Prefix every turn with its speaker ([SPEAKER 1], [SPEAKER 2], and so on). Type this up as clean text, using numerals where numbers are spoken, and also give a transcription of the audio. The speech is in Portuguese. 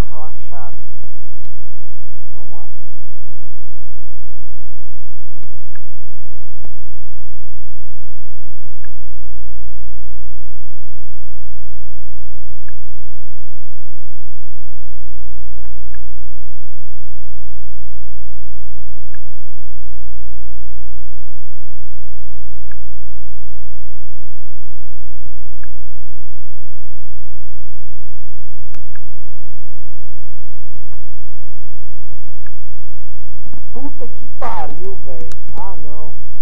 [SPEAKER 1] uma relaxada. Vamos lá. Puta que pariu, velho. Ah, não.